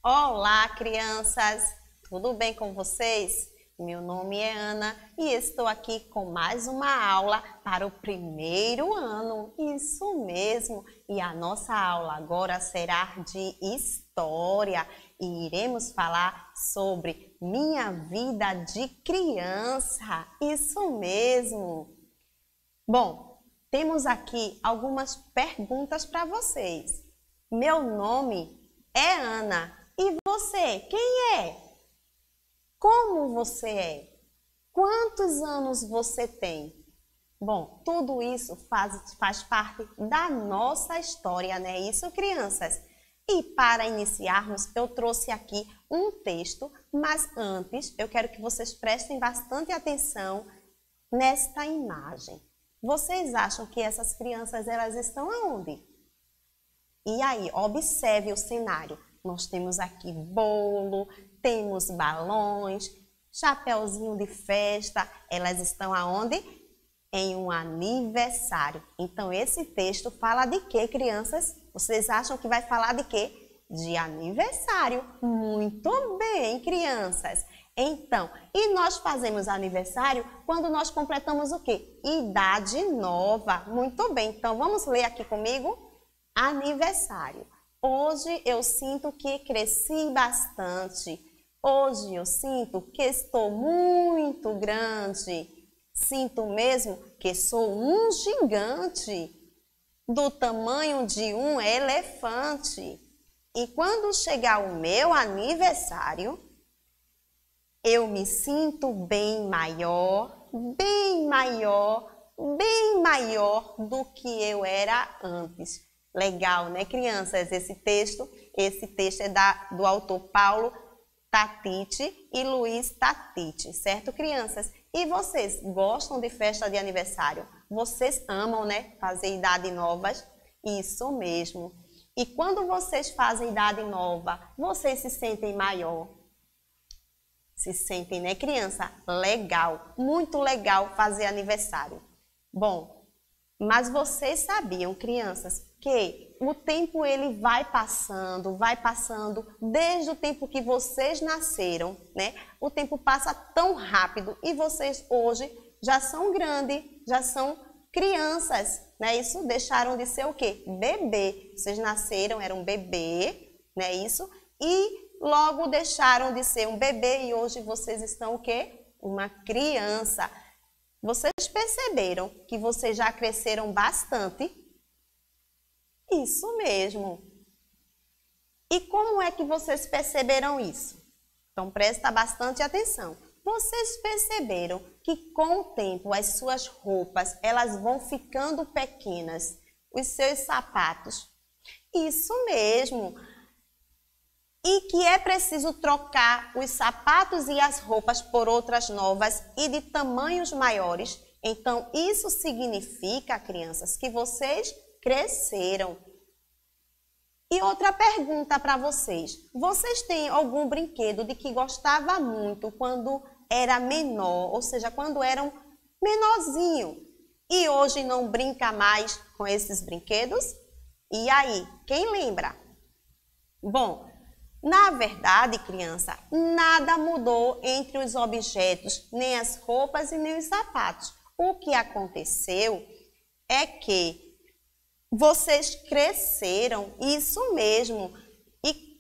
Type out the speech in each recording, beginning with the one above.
Olá, crianças! Tudo bem com vocês? Meu nome é Ana e estou aqui com mais uma aula para o primeiro ano. Isso mesmo! E a nossa aula agora será de história e iremos falar sobre minha vida de criança. Isso mesmo! Bom, temos aqui algumas perguntas para vocês. Meu nome é Ana. E você, quem é? Como você é? Quantos anos você tem? Bom, tudo isso faz parte da nossa história, não é isso, crianças? E para iniciarmos, eu trouxe aqui um texto, mas antes eu quero que vocês prestem bastante atenção nesta imagem. Vocês acham que essas crianças, elas estão aonde? E aí, observe o cenário. Nós temos aqui bolo, temos balões, chapeuzinho de festa. Elas estão aonde? Em um aniversário. Então, esse texto fala de quê, crianças? Vocês acham que vai falar de quê? De aniversário. Muito bem, crianças. Então, e nós fazemos aniversário quando nós completamos o quê? Idade nova. Muito bem. Então, vamos ler aqui comigo? Aniversário. Hoje eu sinto que cresci bastante. Hoje eu sinto que estou muito grande. Sinto mesmo que sou um gigante, do tamanho de um elefante. E quando chegar o meu aniversário, eu me sinto bem maior do que eu era antes. Legal, né, crianças? Esse texto é do autor Paulo Tatiti e Luiz Tatiti, certo, crianças? E vocês gostam de festa de aniversário? Vocês amam, né, fazer idade novas? Isso mesmo. E quando vocês fazem idade nova, vocês se sentem maior? Se sentem, né, criança? Legal, muito legal fazer aniversário. Bom, mas vocês sabiam, crianças, que o tempo ele vai passando desde o tempo que vocês nasceram, né? O tempo passa tão rápido e vocês hoje já são grandes, já são crianças, né? Isso deixaram de ser o quê? Bebê. Vocês nasceram, eram bebê, né? Isso. E logo deixaram de ser um bebê e hoje vocês estão o quê? Uma criança. Vocês perceberam que vocês já cresceram bastante? Isso mesmo. E como é que vocês perceberam isso? Então, presta bastante atenção. Vocês perceberam que com o tempo as suas roupas, elas vão ficando pequenas, os seus sapatos? Isso mesmo. E que é preciso trocar os sapatos e as roupas por outras novas e de tamanhos maiores. Então, isso significa, crianças, que vocês cresceram. E outra pergunta para vocês. Vocês têm algum brinquedo de que gostava muito quando era menor, ou seja, quando eram menorzinho, e hoje não brinca mais com esses brinquedos? E aí, quem lembra? Bom, na verdade, criança, nada mudou entre os objetos, nem as roupas e nem os sapatos. O que aconteceu é que vocês cresceram, isso mesmo. E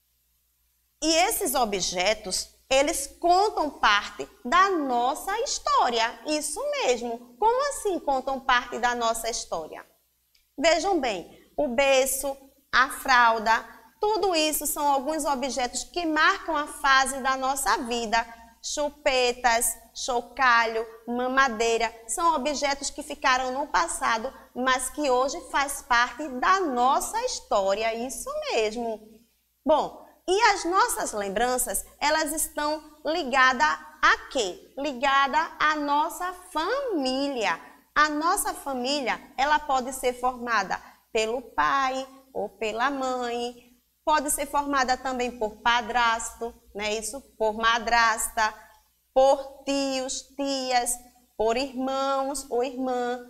esses objetos, eles contam parte da nossa história. Isso mesmo. Como assim contam parte da nossa história? Vejam bem, o berço, a fralda, tudo isso são alguns objetos que marcam a fase da nossa vida. Chupetas, chocalho, mamadeira, são objetos que ficaram no passado, mas que hoje faz parte da nossa história, isso mesmo. Bom, e as nossas lembranças, elas estão ligadas a quê? Ligadas à nossa família. A nossa família, ela pode ser formada pelo pai ou pela mãe, pode ser formada também por padrasto, né? Isso, por madrasta, por tios, tias, por irmãos ou irmã,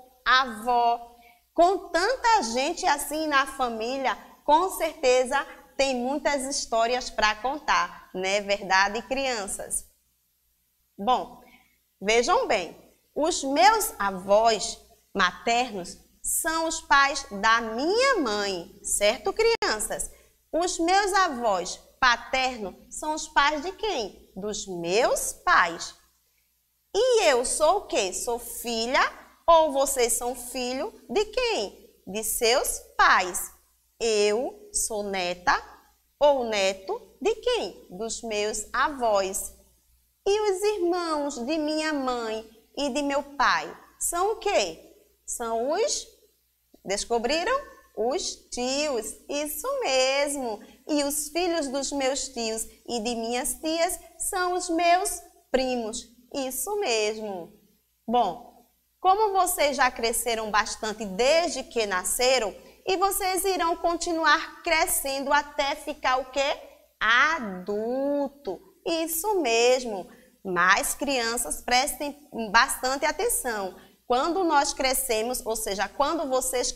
avó. Com tanta gente assim na família, com certeza tem muitas histórias para contar, não é verdade, crianças? Bom, vejam bem, os meus avós maternos são os pais da minha mãe, certo, crianças? Os meus avós paternos são os pais de quem? Dos meus pais. E eu sou o quê? Sou filha ou vocês são filho de quem? De seus pais. Eu sou neta ou neto de quem? Dos meus avós. E os irmãos de minha mãe e de meu pai são o quê? São os, descobriram? Os tios, isso mesmo. E os filhos dos meus tios e de minhas tias são os meus primos, isso mesmo. Bom, como vocês já cresceram bastante desde que nasceram, e vocês irão continuar crescendo até ficar o quê? Adulto. Isso mesmo. Mas crianças, prestem bastante atenção. Quando nós crescemos, ou seja, quando vocês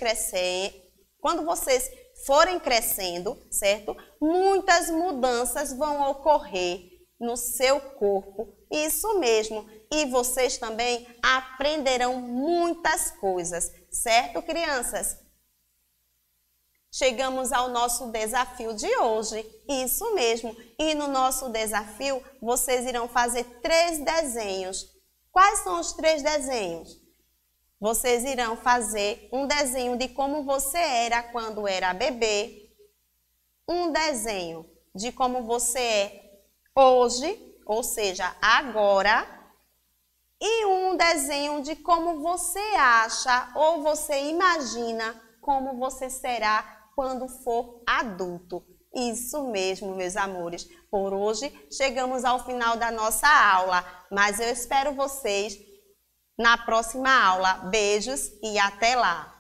forem crescendo, certo? Muitas mudanças vão ocorrer no seu corpo. Isso mesmo. E vocês também aprenderão muitas coisas, certo, crianças? Chegamos ao nosso desafio de hoje, isso mesmo. E no nosso desafio, vocês irão fazer 3 desenhos. Quais são os 3 desenhos? Vocês irão fazer um desenho de como você era quando era bebê, um desenho de como você é hoje, ou seja, agora, e um desenho de como você acha ou você imagina como você será quando for adulto. Isso mesmo, meus amores. Por hoje, chegamos ao final da nossa aula, mas eu espero vocês na próxima aula. Beijos e até lá!